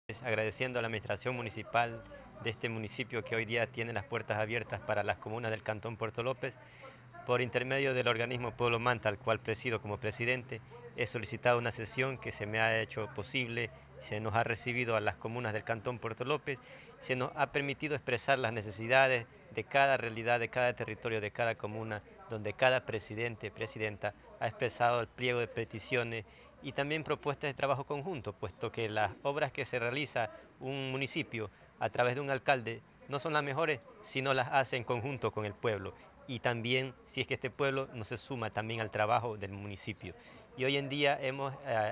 Agradeciendo a la administración municipal de este municipio que hoy día tiene las puertas abiertas para las comunas del Cantón Puerto López, por intermedio del organismo Pueblo Manta, al cual presido como presidente, he solicitado una sesión que se me ha hecho posible, se nos ha recibido a las comunas del Cantón Puerto López, se nos ha permitido expresar las necesidades de cada realidad, de cada territorio, de cada comuna, donde cada presidente, presidenta ha expresado el pliego de peticiones y también propuestas de trabajo conjunto, puesto que las obras que se realiza un municipio a través de un alcalde no son las mejores, sino las hace en conjunto con el pueblo. Y también si es que este pueblo no se suma también al trabajo del municipio. Y hoy en día hemos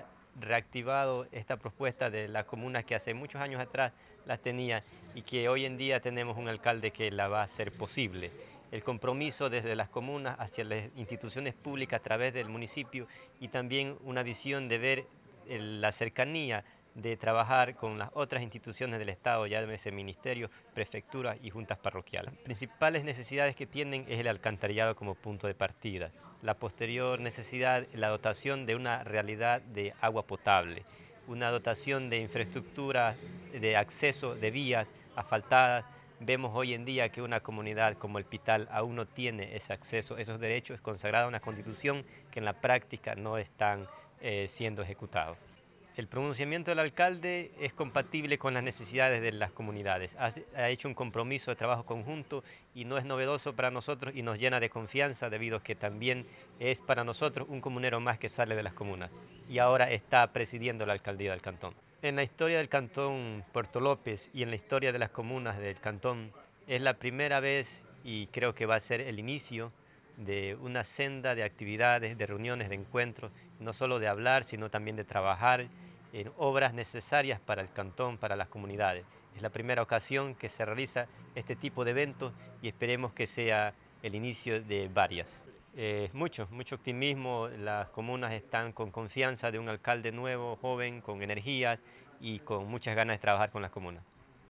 reactivado esta propuesta de la comuna que hace muchos años atrás la tenía y que hoy en día tenemos un alcalde que la va a hacer posible. El compromiso desde las comunas hacia las instituciones públicas a través del municipio y también una visión de ver la cercanía de trabajar con las otras instituciones del Estado, ya llámese ministerios, prefecturas y juntas parroquiales. Las principales necesidades que tienen es el alcantarillado como punto de partida. La posterior necesidad, la dotación de una realidad de agua potable, una dotación de infraestructura, de acceso de vías asfaltadas. Vemos hoy en día que una comunidad como el Pital aún no tiene ese acceso, esos derechos consagrados en la Constitución que en la práctica no están siendo ejecutados. El pronunciamiento del alcalde es compatible con las necesidades de las comunidades. Ha hecho un compromiso de trabajo conjunto y no es novedoso para nosotros y nos llena de confianza debido a que también es para nosotros un comunero más que sale de las comunas y ahora está presidiendo la alcaldía del cantón. En la historia del cantón Puerto López y en la historia de las comunas del cantón es la primera vez y creo que va a ser el inicio de una senda de actividades, de reuniones, de encuentros, no solo de hablar, sino también de trabajar en obras necesarias para el cantón, para las comunidades. Es la primera ocasión que se realiza este tipo de eventos y esperemos que sea el inicio de varias. Mucho optimismo, las comunas están con confianza de un alcalde nuevo, joven, con energías y con muchas ganas de trabajar con las comunas.